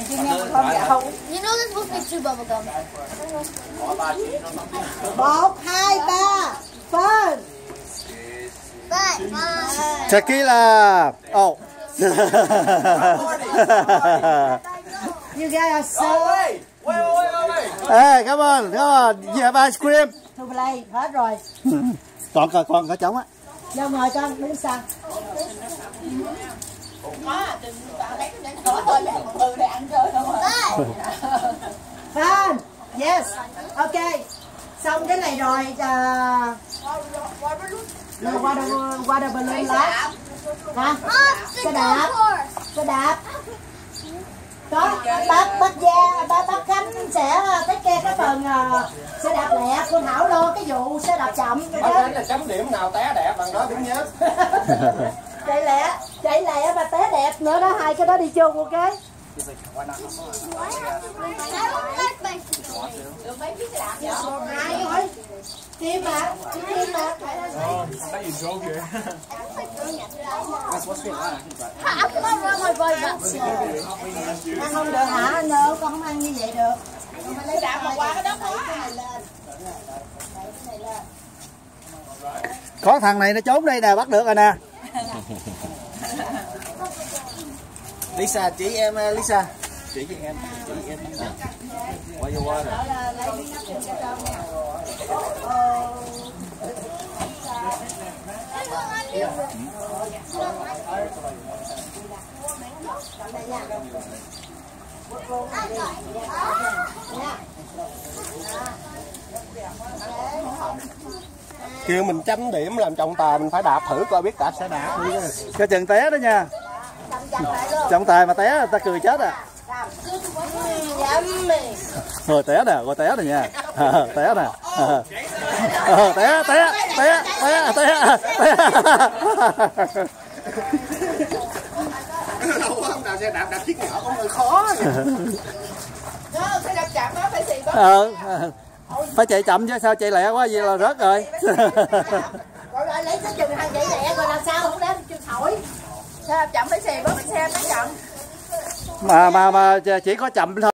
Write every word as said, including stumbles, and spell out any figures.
chứ nghe không dạ không. You know this book is two bubble gum. Một, hai, ba, phân. Five, five. Tequila. Oh. You guys are so. Hey, come on, come on. You have ice cream. To play hết rồi. Còn còn còn có trống á. Vô ngồi con đứng sao? Phân. Yes. Ok. Xong cái này rồi. Uh, water water balloon last. Hả? Xe đạp. Xe đạp. Có bác bác Gia, bác bác Khánh sẽ take care cái phần uh, xe đạp lẹ, cô Thảo lo cái vụ xe đạp chậm. Bác Khánh là chấm điểm nào té đẹp bằng đó đúng nhớ. Chạy lẹ, chạy lẹ và té đẹp nữa đó, hai cái đó đi chung ok. Tim mà, tim mà. Oh, I thought you drove here. I'm gonna run my body back slow. Ăn không được hả anh ơi, con không ăn như vậy được. Lấy đạp mà qua cái đó khó à. Có thằng này nó trốn đây nè, bắt được rồi nè. Lisa chỉ em Lisa. Chỉ cho em, chỉ em. Qua vô qua rồi. Kêu mình chấm điểm làm trọng tài mình phải đạp thử coi biết đạp sẽ đạp. Cái chừng té đó nha. Trọng tài mà té ta cười chết à. Rồi té nè, rồi té nè nha. À, té nè. À, à, té, té, té, té, té, té. Đâu có nào xe đạp đạp chiếc nhỏ con người khó. Đó, xe đạp chậm đó phải xì bớt. Ờ, phải chạy chậm chứ sao chạy lẹ quá vậy là rớt rồi. Rồi lại lấy cái chừng hàng chạy lẹ rồi làm sao không đem chừng thổi. Xe đạp chậm phải xì bớt, xe nó chậm. Mà mà mà chỉ có chậm thôi.